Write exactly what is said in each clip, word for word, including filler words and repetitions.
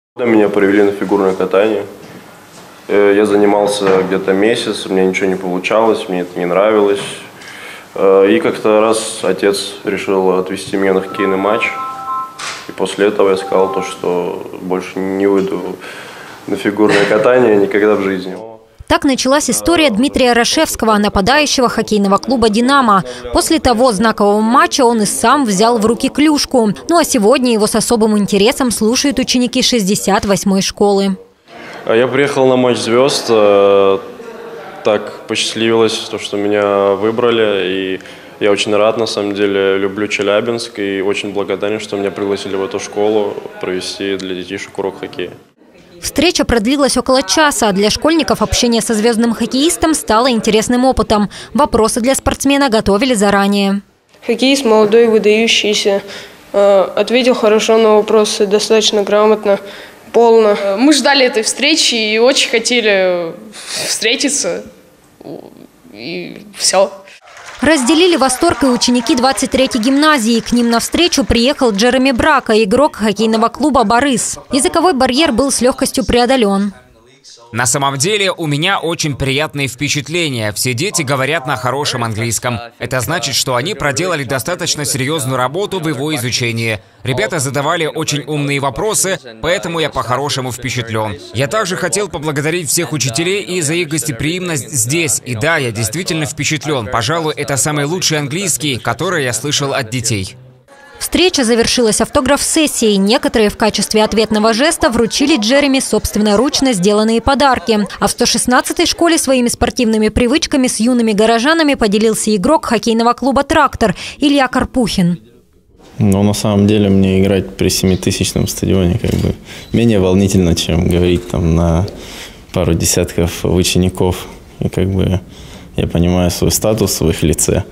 Меня привели на фигурное катание. Я занимался где-то месяц, у меня ничего не получалось, мне это не нравилось. И как-то раз отец решил отвезти меня на хоккейный матч. И после этого я сказал то, что больше не выйду на фигурное катание никогда в жизни. Так началась история Дмитрия Рашевского, нападающего хоккейного клуба «Динамо». После того знакового матча он и сам взял в руки клюшку. Ну а сегодня его с особым интересом слушают ученики шестьдесят восьмой школы. Я приехал на матч звезд. Так посчастливилось, что меня выбрали. И я очень рад, на самом деле, люблю Челябинск. И очень благодарен, что меня пригласили в эту школу провести для детишек урок хоккея. Встреча продлилась около часа. Для школьников общение со звездным хоккеистом стало интересным опытом. Вопросы для спортсмена готовили заранее. Хоккеист молодой, выдающийся. Ответил хорошо на вопросы, достаточно грамотно, полно. Мы ждали этой встречи и очень хотели встретиться. И все. Разделили восторг и ученики двадцать третьей гимназии. К ним навстречу приехал Джереми Брака, игрок хоккейного клуба «Борис». Языковой барьер был с легкостью преодолен. На самом деле у меня очень приятные впечатления. Все дети говорят на хорошем английском. Это значит, что они проделали достаточно серьезную работу в его изучении. Ребята задавали очень умные вопросы, поэтому я по-хорошему впечатлен. Я также хотел поблагодарить всех учителей и за их гостеприимность здесь. И да, я действительно впечатлен. Пожалуй, это самый лучший английский, который я слышал от детей. Встреча завершилась автограф-сессией. Некоторые в качестве ответного жеста вручили Джереми собственноручно сделанные подарки. А в сто шестнадцатой школе своими спортивными привычками с юными горожанами поделился игрок хоккейного клуба «Трактор» Илья Карпухин. Но на самом деле мне играть при семитысячном стадионе как бы менее волнительно, чем говорить там на пару десятков учеников. И как бы я понимаю свой статус в их лице.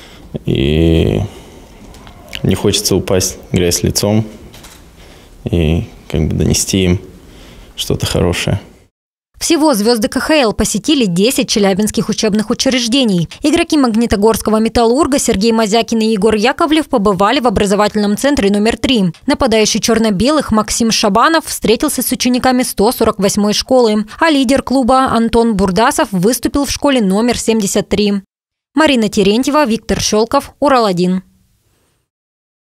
И не хочется упасть в грязь лицом и как бы донести им что-то хорошее. Всего звезды ка ха эл посетили десять челябинских учебных учреждений. Игроки Магнитогорского «Металлурга» Сергей Мазякин и Егор Яковлев побывали в образовательном центре номер три. Нападающий черно-белых Максим Шабанов встретился с учениками сто сорок восьмой школы. А лидер клуба Антон Бурдасов выступил в школе номер семьдесят три. Марина Терентьева, Виктор Щелков, Урал один.